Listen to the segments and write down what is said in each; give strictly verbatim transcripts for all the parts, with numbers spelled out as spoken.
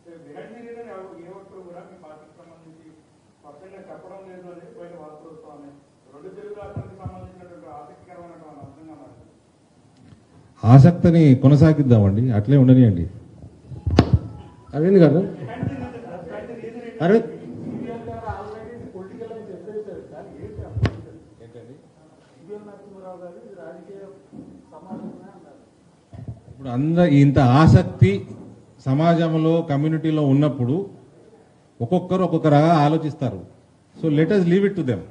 ఆసక్తిని కొనసాగిద్దామండి, అట్లే ఉండనియండి. అరవింద్ గారు అరవింద్ ఇప్పుడు అందరూ ఇంత ఆసక్తి సమాజంలో కమ్యూనిటీలో ఉన్నప్పుడు ఒక్కొక్కరు ఒక్కొక్కరుగా ఆలోచిస్తారు. So let us leave it to them.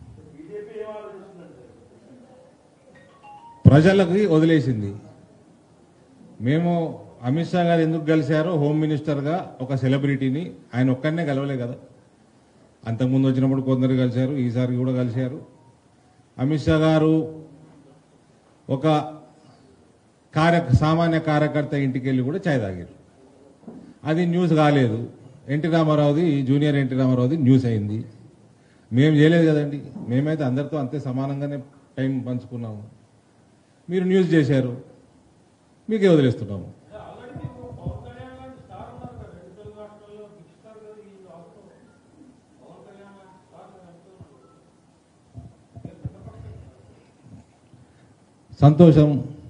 ప్రజలకి వదిలేసింది. మేము అమిత్ షా గారు ఎందుకు కలిశారో హోమ్ మినిస్టర్గా ఒక సెలబ్రిటీని, ఆయన ఒక్కడనే కలవలే కదా, అంతకుముందు వచ్చినప్పుడు కొందరు కలిశారు, ఈసారి కూడా కలిశారు. అమిత్ షా గారు ఒక కార్య సామాన్య కార్యకర్త ఇంటికి వెళ్ళి కూడా ఛాయ్ తాగారు. అది న్యూస్ కాలేదు. ఎన్టీ రామారావుది, జూనియర్ ఎన్టీ రామారావుది న్యూస్ అయింది. మేము చేయలేదు కదండి. మేమైతే అందరితో అంతే సమానంగానే టైం పంచుకున్నాము. మీరు న్యూస్ చేశారు, మీకే వదిలేస్తున్నాము. సంతోషం.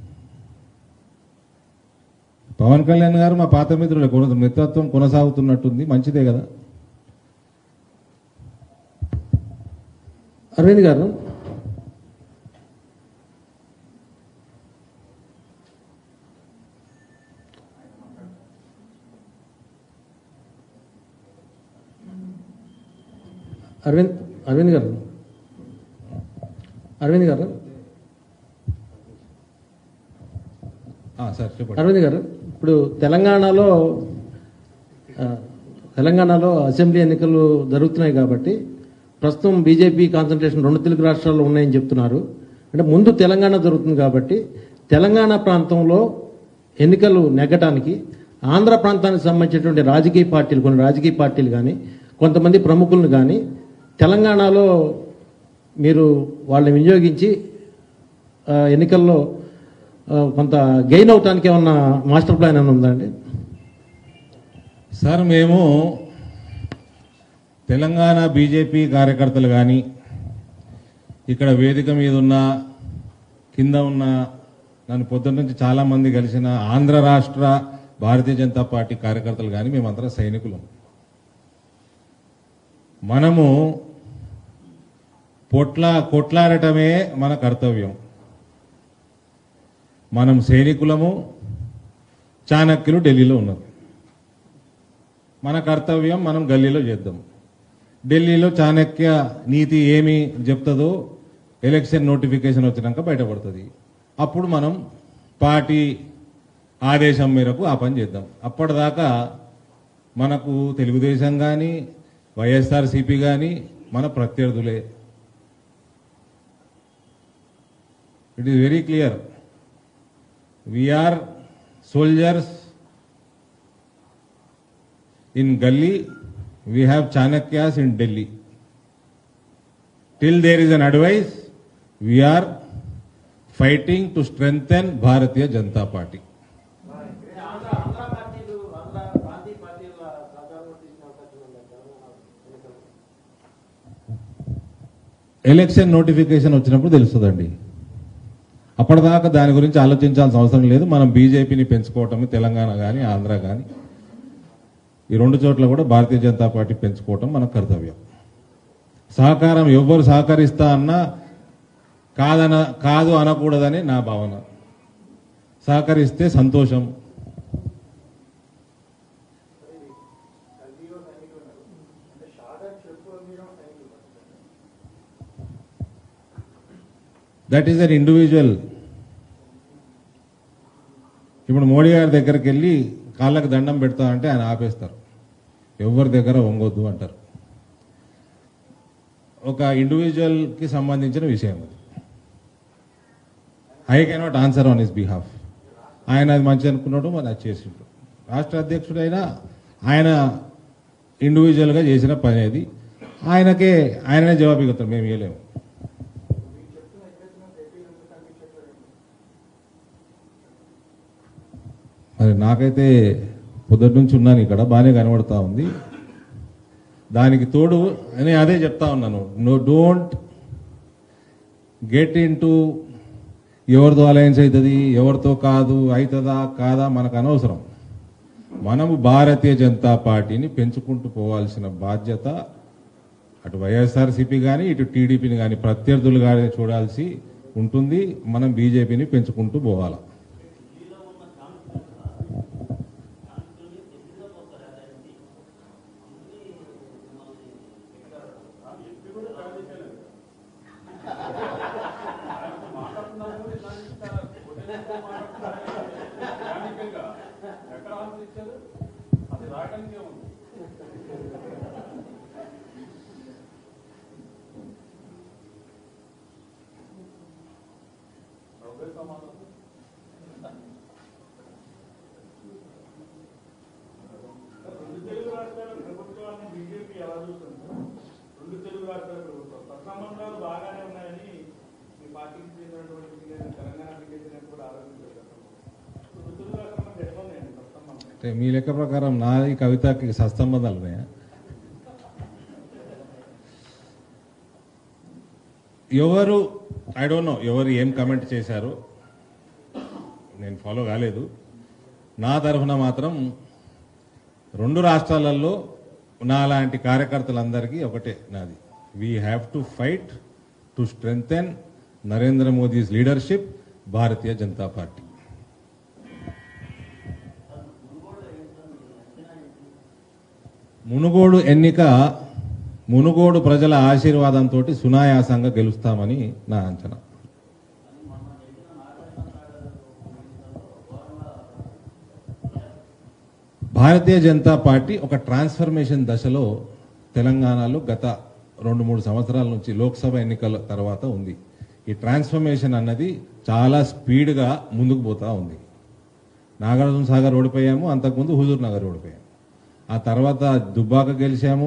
పవన్ కళ్యాణ్ గారు మా పాత మిత్రుల మిత్రత్వం కొనసాగుతున్నట్టుంది, మంచిదే కదా. అరవింద్ గారు అరవింద్ అరవింద్ గారు అరవింద్ గారు సార్ చెప్పండి. అరవింద్ గారు, ఇప్పుడు తెలంగాణలో తెలంగాణలో అసెంబ్లీ ఎన్నికలు జరుగుతున్నాయి కాబట్టి ప్రస్తుతం బీజేపీ కాన్సన్ట్రేషన్ రెండు తెలుగు రాష్ట్రాల్లో ఉన్నాయని చెప్తున్నారు. అంటే ముందు తెలంగాణ జరుగుతుంది కాబట్టి తెలంగాణ ప్రాంతంలో ఎన్నికలు నెగ్గటానికి ఆంధ్ర ప్రాంతానికి సంబంధించినటువంటి రాజకీయ పార్టీలు, కొన్ని రాజకీయ పార్టీలు కానీ కొంతమంది ప్రముఖులను కానీ తెలంగాణలో మీరు వాళ్ళని వినియోగించి ఎన్నికల్లో కొంత గెయిన్ అవటానికి ఏమన్నా మాస్టర్ ప్లాన్ ఏమైనా ఉందండి? సార్, మేము తెలంగాణ బీజేపీ కార్యకర్తలు కానీ ఇక్కడ వేదిక మీద ఉన్న కింద ఉన్న నన్ను పొద్దున్న నుంచి చాలా మంది కలిసిన ఆంధ్ర రాష్ట్ర భారతీయ జనతా పార్టీ కార్యకర్తలు కానీ మేమందరం సైనికులం. మనము పొట్లా కొట్లాడటమే మన కర్తవ్యం. మనం సైనికులము, చాణక్యులు ఢిల్లీలో ఉన్నారు. మన కర్తవ్యం మనం గల్లీలో చేద్దాం. ఢిల్లీలో చాణక్య నీతి ఏమి చెప్తుందో ఎలక్షన్ నోటిఫికేషన్ వచ్చినాక బయటపడుతుంది. అప్పుడు మనం పార్టీ ఆదేశం మేరకు ఆ పని చేద్దాం. అప్పటిదాకా మనకు తెలుగుదేశం కానీ వైఎస్ఆర్సీపీ కానీ మన ప్రత్యర్థులే. It is very clear. We are soldiers in Gully, we have Chanakyas in Delhi. Till there is an advice, we are fighting to strengthen Bharatiya Janata Party. Election notification వచ్చినప్పుడు తెలుస్తుందండి. అప్పటిదాకా దాని గురించి ఆలోచించాల్సిన అవసరం లేదు. మనం బీజేపీని పెంచుకోవటం, తెలంగాణ కానీ ఆంధ్ర కానీ ఈ రెండు చోట్ల కూడా భారతీయ జనతా పార్టీ పెంచుకోవటం మన కర్తవ్యం. సహకారం ఎవ్వరు సహకరిస్తా అన్నా కాదన కాదు అనకూడదని నా భావన. సహకరిస్తే సంతోషం. That is an individual. ఇప్పుడు మోడీ గారి దగ్గరికి వెళ్ళి కాళ్ళకు దండం పెడతా అంటే ఆయన ఆపేస్తారు. ఎవరి దగ్గర వంగొద్దు అంటారు. ఒక ఇండివిజువల్కి సంబంధించిన విషయం అది. I cannot answer on his behalf. ఆయన అది మంచి అనుకున్నాడు, మరి అది చేసిండు. రాష్ట్ర అధ్యక్షుడైనా ఆయన ఇండివిజువల్గా చేసిన పని అది. ఆయనకే ఆయననే జవాబు ఇవ్వతారు, మేము ఇవ్వలేము. మరి నాకైతే పొద్దుటి నుంచి ఉన్నాను ఇక్కడ, బాగానే కనబడతా ఉంది. దానికి తోడు నేను అదే చెప్తా ఉన్నాను, no don't get into ఎవరితో అలయన్స్ అవుతుంది, ఎవరితో కాదు, అవుతుందా కాదా మనకు అనవసరం. మనము భారతీయ జనతా పార్టీని పెంచుకుంటూ పోవాల్సిన బాధ్యత అటు వైఎస్ఆర్సీపీ కానీ ఇటు టీడీపీని కానీ ప్రత్యర్థులు కానీ చూడాల్సి ఉంటుంది. మనం బీజేపీని పెంచుకుంటూ పోవాలి. మీ లెక్క ప్రకారం నాది కవితకి సత్సంబంధాలు ఉన్నాయా? ఎవరు ఐ డోంట్ నో ఎవరు ఏం కమెంట్ చేశారో నేను ఫాలో కాలేదు. నా తరఫున మాత్రం రెండు రాష్ట్రాలలో నాలాంటి కార్యకర్తలందరికీ ఒకటే నాది, we have to fight to strengthen Narendra Modi's leadership, Bharatiya Janata Party. Munugode ఎన్నిక మునుగోడు ప్రజల ఆశీర్వాదంతో సునాయాసంగా గెలుస్తామని నా అంచనా. భారతీయ జనతా పార్టీ ఒక ట్రాన్స్ఫర్మేషన్ దశలో తెలంగాణలో గత రెండు మూడు సంవత్సరాల నుంచి లోక్సభ ఎన్నికల తర్వాత ఉంది. ఈ ట్రాన్స్ఫర్మేషన్ అన్నది చాలా స్పీడ్గా ముందుకు పోతా ఉంది. నాగార్జున సాగర్ ఓడిపోయాము, అంతకుముందు హుజూర్ నగర్ ఓడిపోయాము, ఆ తర్వాత దుబ్బాక గెలిచాము,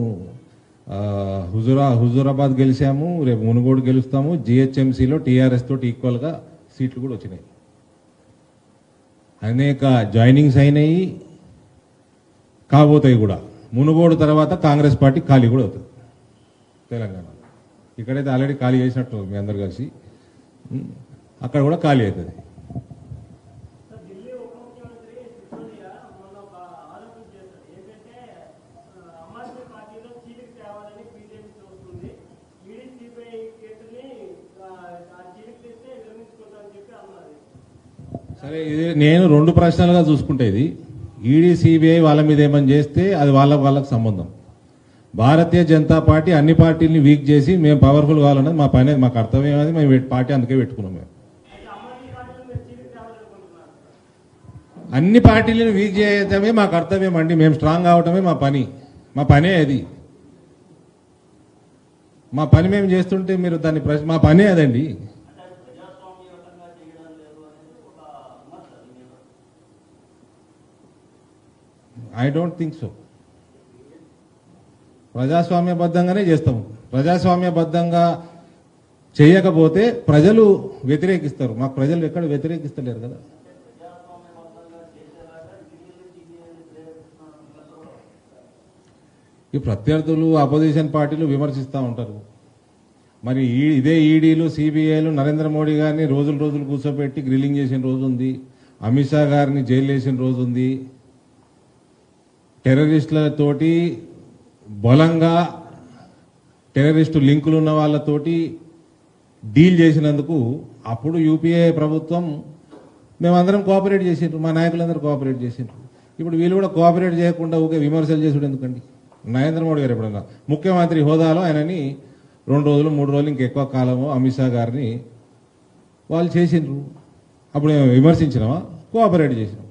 హుజూరా హుజూరాబాద్ గెలిచాము, రేపు మునుగోడు గెలుస్తాము. జిహెచ్ఎంసీలో టీఆర్ఎస్ తోటి ఈక్వల్గా సీట్లు కూడా వచ్చినాయి. అనేక జాయినింగ్స్ అయినాయి, కాబోతాయి కూడా. మునుగోడు తర్వాత కాంగ్రెస్ పార్టీ ఖాళీ కూడా అవుతుంది తెలంగాణ. ఇక్కడైతే ఆల్రెడీ ఖాళీ చేసినట్టు మీ అందరు కలిసి, అక్కడ కూడా ఖాళీ అవుతుంది. సరే, ఇది నేను రెండు ప్రశ్నలుగా చూసుకుంటే, ఇది ఈడీ సిబిఐ వాళ్ళ మీద ఏమని చేస్తే అది వాళ్ళ వాళ్ళకి సంబంధం. భారతీయ జనతా పార్టీ అన్ని పార్టీలని వీక్ చేసి మేము పవర్ఫుల్ కావాలన్నది మా పని, మా కర్తవ్యం. అది మేము పార్టీ అందుకే పెట్టుకున్నాం. మేము అన్ని పార్టీలను వీక్ చేయటమే మా కర్తవ్యం అండి. మేము స్ట్రాంగ్ అవటమే మా పని, మా పనే అది. మా పని మేము చేస్తుంటే మీరు దాన్ని ప్రశ్న, మా పనే అదండి. I don't think so. ప్రజాస్వామ్యబద్ధంగానే చేస్తాము. ప్రజాస్వామ్యబద్ధంగా చేయకపోతే ప్రజలు వ్యతిరేకిస్తారు. మాకు ప్రజలు ఎక్కడ వ్యతిరేకిస్తలేరు కదా. ఈ ప్రత్యర్థులు అపోజిషన్ పార్టీలు విమర్శిస్తూ ఉంటారు. మరి ఇదే ఈడీలు సిబిఐలు నరేంద్ర మోడీ గారిని రోజులు రోజులు కూర్చోబెట్టి గ్రిల్లింగ్ చేసిన రోజు ఉంది, అమిత్ షా గారిని జైలు వేసిన రోజు ఉంది, టెర్రరిస్టులతోటి బలంగా టెర్రరిస్టు లింకులు ఉన్న వాళ్ళతోటి డీల్ చేసినందుకు అప్పుడు యూపీఏ ప్రభుత్వం మేమందరం కోఆపరేట్ చేసిండ్రు, మా నాయకులందరూ కోఆపరేట్ చేసిండ్రు. ఇప్పుడు వీళ్ళు కూడా కోఆపరేట్ చేయకుండా ఊకే విమర్శలు చేసుడు ఎందుకండి? నరేంద్ర మోడీ గారు ఎప్పుడన్నా ముఖ్యమంత్రి హోదాలో ఆయనని రెండు రోజులు మూడు రోజులు ఇంకెక్కువ కాలము అమిత్ షా గారిని వాళ్ళు చేసిండ్రు. అప్పుడు విమర్శించినావా? కోఆపరేట్ చేసినాం.